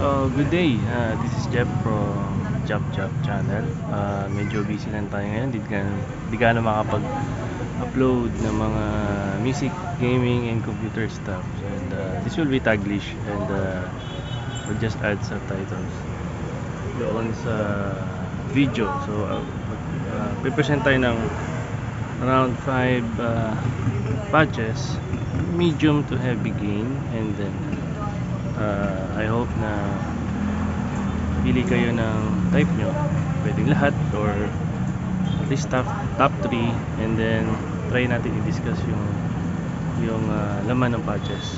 So, good day. This is Jeff from Jab Jab channel. Medyo busy lang tayo ngayon. Di ka na makapag-upload ng mga music, gaming, and computer stuff. And this will be Taglish, and we'll just add subtitles doon sa video. So, present tayo ng around 5 patches, medium to heavy gain, and then I hope na pili kayo ng type nyo, pwedeng lahat or at least top 3, and then try natin i-discuss yung laman ng patches,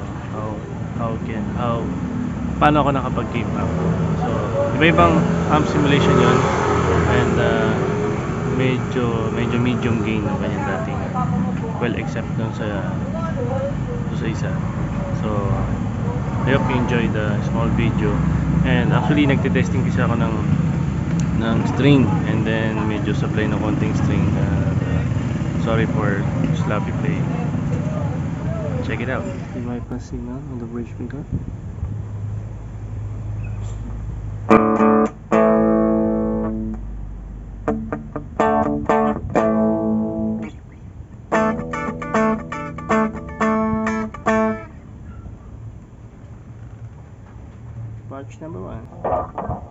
paano ako nakapag-game up. So iba-ibang amp simulation yon, and medyo medium gain ng kanyang dating, well, except dun sa isa. So I hope you enjoy the small video. And actually nagte-testing kasi ako ng string, and then medyo supply ng konting string. Sorry for sloppy play. Check it out. See my plus signal on the bridge speaker. Patch number 1.